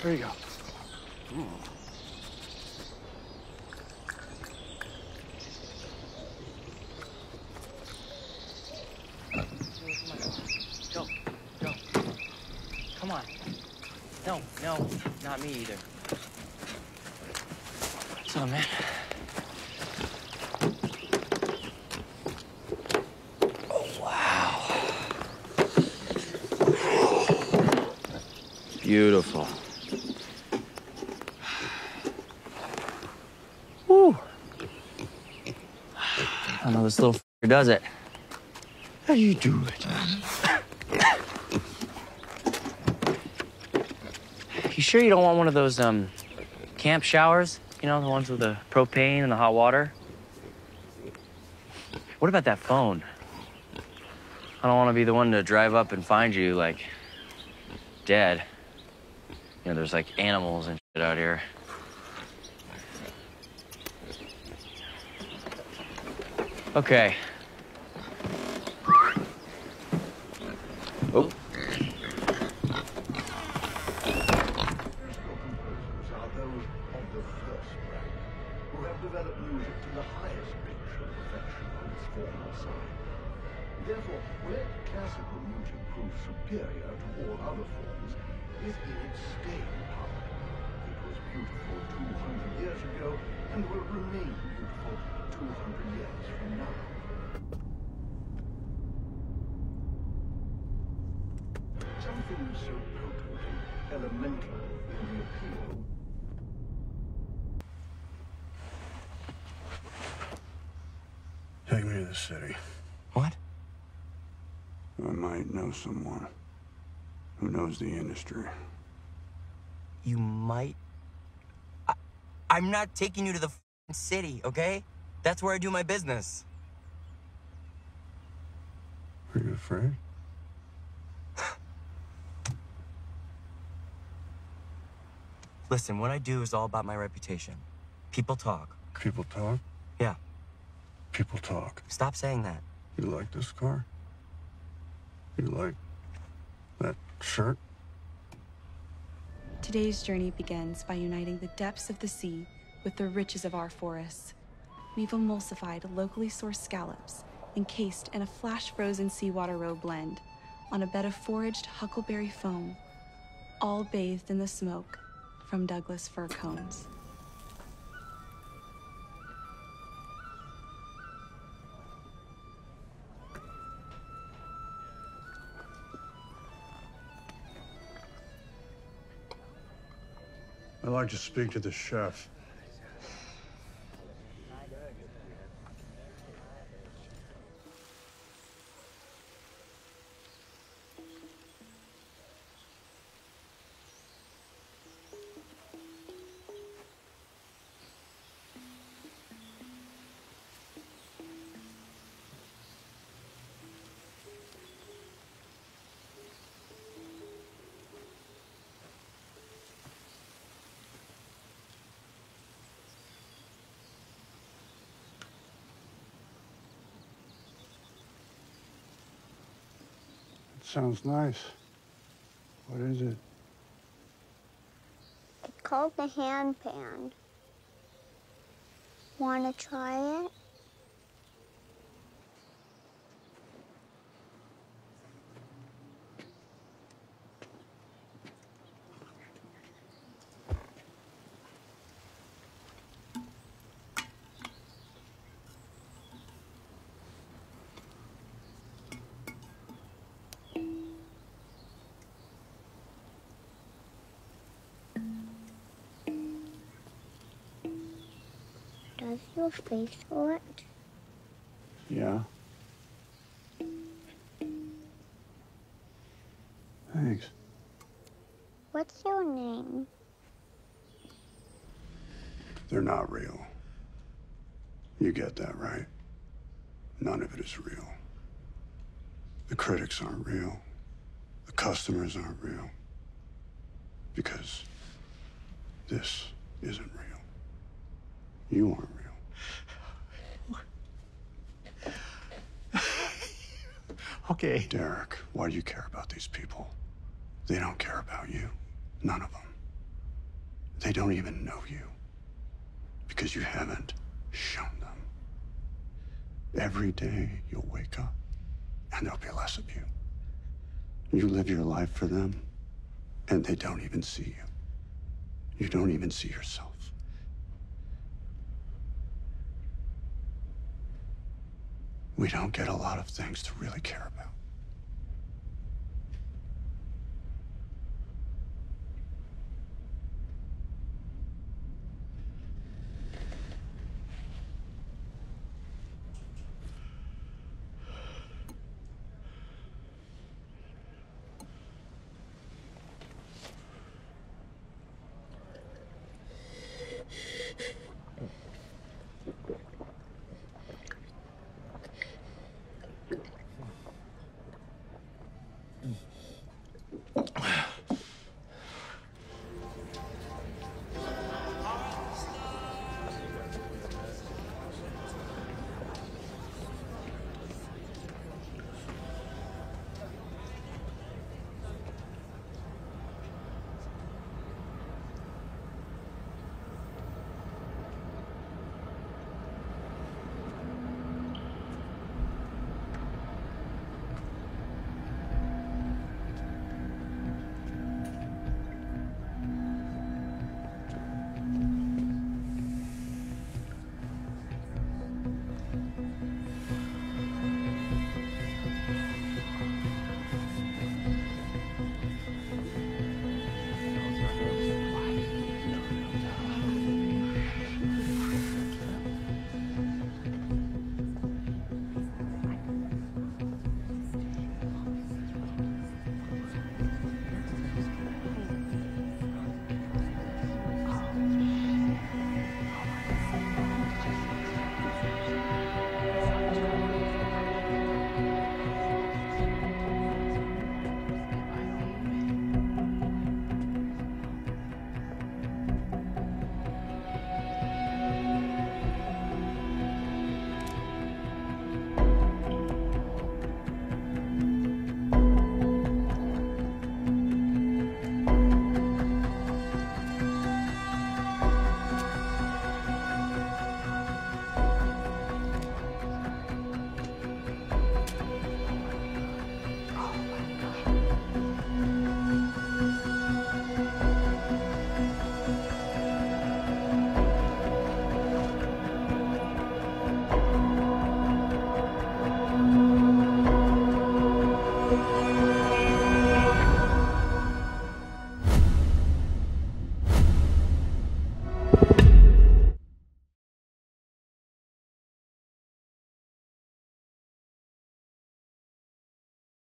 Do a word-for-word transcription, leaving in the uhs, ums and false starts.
There you go. Mm. Go, go. Come on. No, no, not me either. What's up, man? Oh, wow. Beautiful. Woo. I don't know this little f***er does it. How do you do it? You sure you don't want one of those, um, camp showers? You know, the ones with the propane and the hot water? What about that phone? I don't want to be the one to drive up and find you, like, dead. You know, there's, like, animals and shit out here. Okay. Oh. Develop music to the highest pitch of perfection on its formal side. Therefore, where classical music proves superior to all other forms is in its staying power. It was beautiful two hundred years ago and will remain beautiful two hundred years from now. Something so potent and elemental in the appeal. Take me to the city. What? I might know someone who knows the industry. You might... I, I'm not taking you to the f***ing city, okay? That's where I do my business. Are you afraid? Listen, what I do is all about my reputation. People talk. People talk? Yeah. People talk. Stop saying that. You like this car? You like that shirt? Today's journey begins by uniting the depths of the sea with the riches of our forests. We've emulsified locally sourced scallops, encased in a flash-frozen seawater roe blend, on a bed of foraged huckleberry foam, all bathed in the smoke from Douglas fir cones. I'd like to speak to the chef. Sounds nice. What is it? It's called the hand pan. Want to try it? Does your face hurt? Yeah. Thanks. What's your name? They're not real. You get that, right? None of it is real. The critics aren't real. The customers aren't real. Because this isn't real. You aren't real. Okay. Derek, why do you care about these people? They don't care about you. None of them. They don't even know you because you haven't shown them. Every day you'll wake up and there'll be less of you. You live your life for them and they don't even see you. You don't even see yourself. We don't get a lot of things to really care about. Good.